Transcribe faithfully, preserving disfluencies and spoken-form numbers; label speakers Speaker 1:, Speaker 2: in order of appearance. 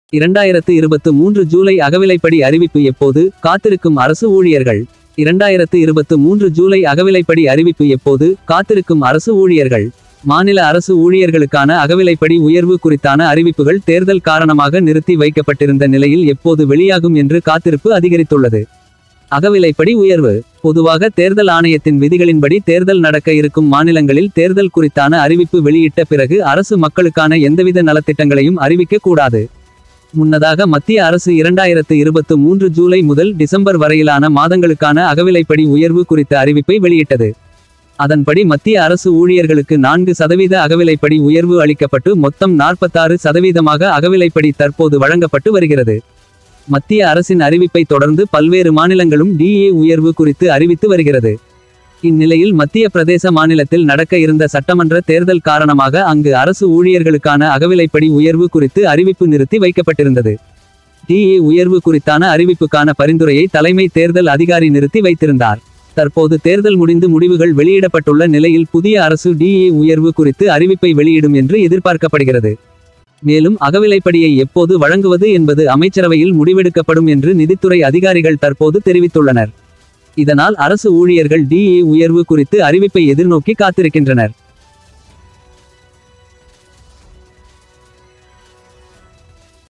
Speaker 1: இரண்டாயிரத்து இருபத்து மூன்று ஜூலை அகவிலைப்படி அறிவிப்பு எப்போது? காத்திருக்கும் அரசு ஊழியர்கள். இரண்டாயிரத்து இருபத்து மூன்று ஜூலை அகவிலைப்படி அறிவிப்பு எப்போது? காத்திருக்கும் அரசு ஊழியர்கள். மாநில அரசு ஊழியர்களுக்கான அகவிலைப்படி உயர்வு குறித்தான அறிவிப்புகள் தேர்தல் காரணமாக நிறுத்தி வைக்கப்பட்டிருந்த நிலையில் எப்போது வெளியாகும் என்று காத்திருப்பு அதிகரித்துள்ளது. அகவிலைப்படி உயர்வு. பொதுவாக தேர்தல் ஆணையத்தின் விதிகளின்படி தேர்தல் நடக்க இருக்கும் மாநிலங்களில் தேர்தல் குறித்தான அறிவிப்பு வெளியிட்ட பிறகு அரசு மக்களுக்கான எந்தவித நலத்திட்டங்களையும் அறிவிக்க கூடாது. முன்னதாக மத்திய அரசு இரண்டாயிரத்து இருபத்து மூன்று ஜூலை முதல் டிசம்பர் வரையிலான மாதங்களுக்கான அகவிலைப்படி உயர்வு குறித்த அறிவிப்பை வெளியிட்டது. அதன்படி மத்திய அரசு ஊழியர்களுக்கு நான்கு சதவீத அகவிலைப்படி உயர்வு அளிக்கப்பட்டு மொத்தம் நாற்பத்தாறு சதவீதமாக அகவிலைப்படி தற்போது வழங்கப்பட்டு வருகிறது. மத்திய அரசின் அறிவிப்பை தொடர்ந்து பல்வேறு மாநிலங்களும் டிஏ உயர்வு குறித்து அறிவித்து வருகிறது. இந்நிலையில் மத்திய பிரதேச மாநிலத்தில் நடக்க இருந்த சட்டமன்ற தேர்தல் காரணமாக அங்கு அரசு ஊழியர்களுக்கான அகவிலைப்படி உயர்வு குறித்து அறிவிப்பு நிறுத்தி வைக்கப்பட்டிருந்தது. டிஏ உயர்வு குறித்தான அறிவிப்புக்கான பரிந்துரையை தலைமை தேர்தல் அதிகாரி நிறுத்தி வைத்திருந்தார். தற்போது தேர்தல் முடிந்து முடிவுகள் வெளியிடப்பட்டுள்ள நிலையில் புதிய அரசு டிஏ உயர்வு குறித்து அறிவிப்பை வெளியிடும் என்று எதிர்பார்க்கப்படுகிறது. மேலும் அகவிலைப்படியை எப்போது வழங்குவது என்பது அமைச்சரவையில் முடிவெடுக்கப்படும் என்று நிதித்துறை அதிகாரிகள் தற்போது தெரிவித்துள்ளனர். இதனால் அரசு ஊழியர்கள் டிஏ உயர்வு குறித்து அறிவிப்பை எதிர்நோக்கி காத்திருக்கின்றனர்.